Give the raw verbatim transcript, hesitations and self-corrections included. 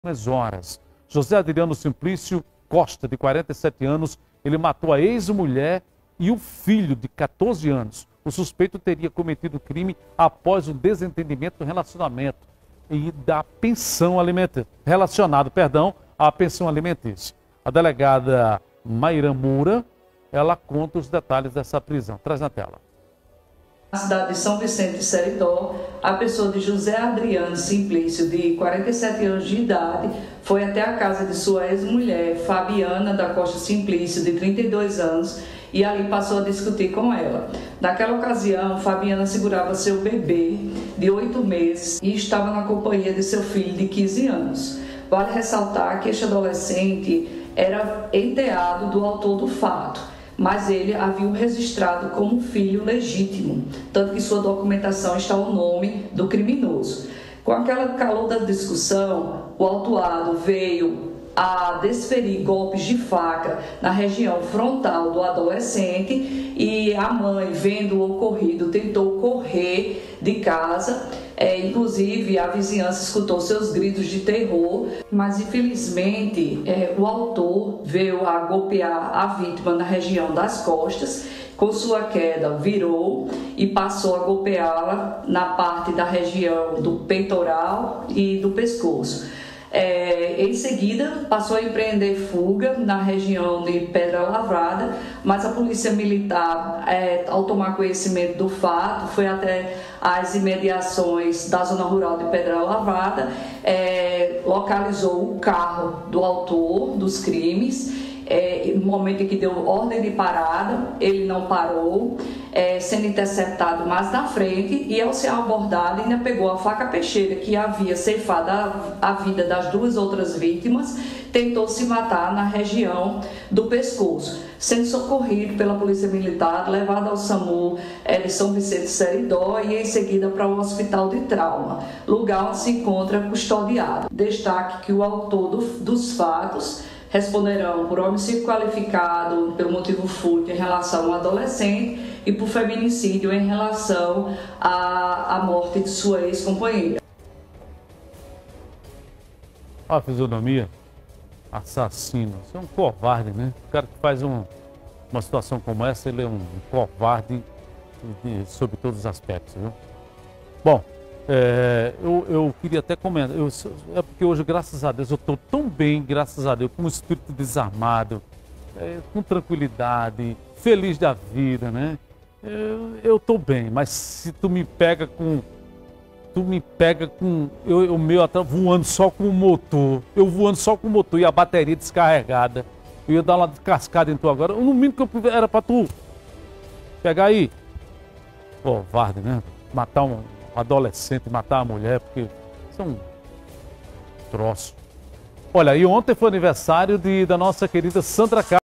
Umas horas. José Adriano Simplício Costa, de quarenta e sete anos, ele matou a ex-mulher e o filho de quatorze anos. O suspeito teria cometido o crime após o desentendimento do relacionamento e da pensão alimentícia, relacionado, perdão, à pensão alimentícia. A delegada Maíra Moura, ela conta os detalhes dessa prisão. Traz na tela. Na cidade de São Vicente de Seridó, a pessoa de José Adriano Simplício, de quarenta e sete anos de idade, foi até a casa de sua ex-mulher, Fabiana da Costa Simplício, de trinta e dois anos, e ali passou a discutir com ela. Naquela ocasião, Fabiana segurava seu bebê de oito meses e estava na companhia de seu filho de quinze anos. Vale ressaltar que este adolescente era enteado do autor do fato, mas ele havia o registrado como filho legítimo, tanto que sua documentação está o nome do criminoso. Com aquela calor da discussão, o autuado veio a desferir golpes de faca na região frontal do adolescente e a mãe, vendo o ocorrido, tentou correr de casa. É, inclusive, a vizinhança escutou seus gritos de terror, mas infelizmente é, o autor veio a golpear a vítima na região das costas. Com sua queda, virou e passou a golpeá-la na parte da região do peitoral e do pescoço. É, em seguida, passou a empreender fuga na região de Pedra Lavrada, mas a polícia militar, é, ao tomar conhecimento do fato, foi até as imediações da zona rural de Pedra Lavrada, é, localizou o carro do autor dos crimes. É, no momento em que deu ordem de parada, ele não parou, é, sendo interceptado mais na frente, e ao ser abordado ainda pegou a faca peixeira que havia ceifado a, a vida das duas outras vítimas, tentou se matar na região do pescoço, sendo socorrido pela polícia militar, levado ao SAMU é, de São Vicente de Seridó e em seguida para o hospital de trauma, lugar onde se encontra custodiado. Destaque que o autor do, dos fatos responderão por homicídio qualificado pelo motivo furto em relação ao adolescente e por feminicídio em relação à, à morte de sua ex-companheira. A fisionomia, assassino, você é um covarde, né? O cara que faz um, uma situação como essa, ele é um covarde de, sob todos os aspectos, viu? Bom, É, eu, eu queria até comentar, eu, é porque hoje, graças a Deus, eu estou tão bem, graças a Deus, com o espírito desarmado, é, com tranquilidade, feliz da vida, né? Eu estou bem, mas se tu me pega com, tu me pega com, eu, eu meio atrás, voando só com o motor, eu voando só com o motor e a bateria descarregada, eu ia dar uma descascada em tu agora, no mínimo que eu era para tu pegar aí, covarde, né? Matar um adolescente, matar a mulher, porque isso é um troço. Olha, e ontem foi aniversário de, da nossa querida Sandra Carlos.